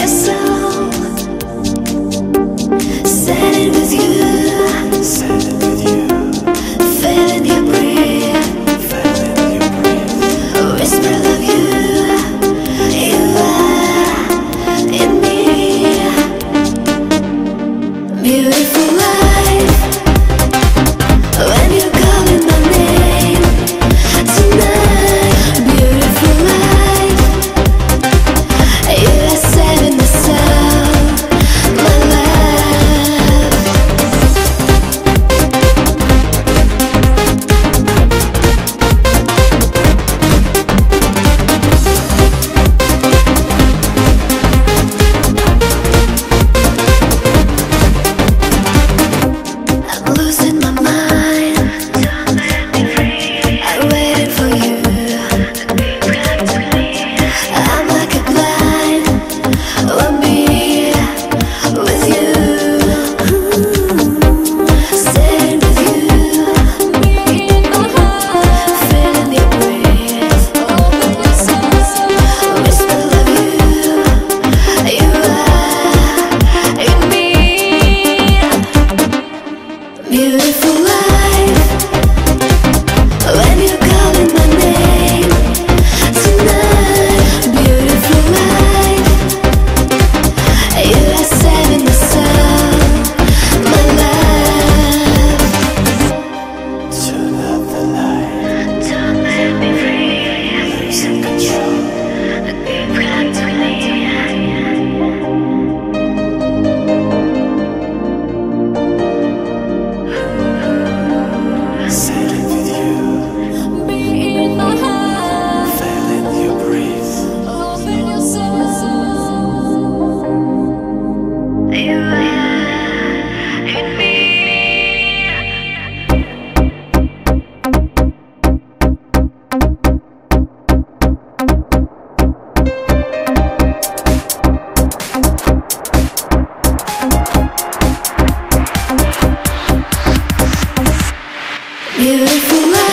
your soul. Standing with you, feeling your breath, a whisper of you are in me. Beautiful life, when you're calling my name tonight. Beautiful life, you are setting the sun, my love. I'm losing my mind, I'm waiting for you. I'm like a blind, want me with you. Staying with you, feeling your breath, whisper of you are in me. Beautiful life, when you're calling my name tonight. Beautiful life, you are setting the sun, my love. Turn up the light, Don't let me free, losing control. come to me. Sailing with you, feeling your breath. You are in me. Beautiful life.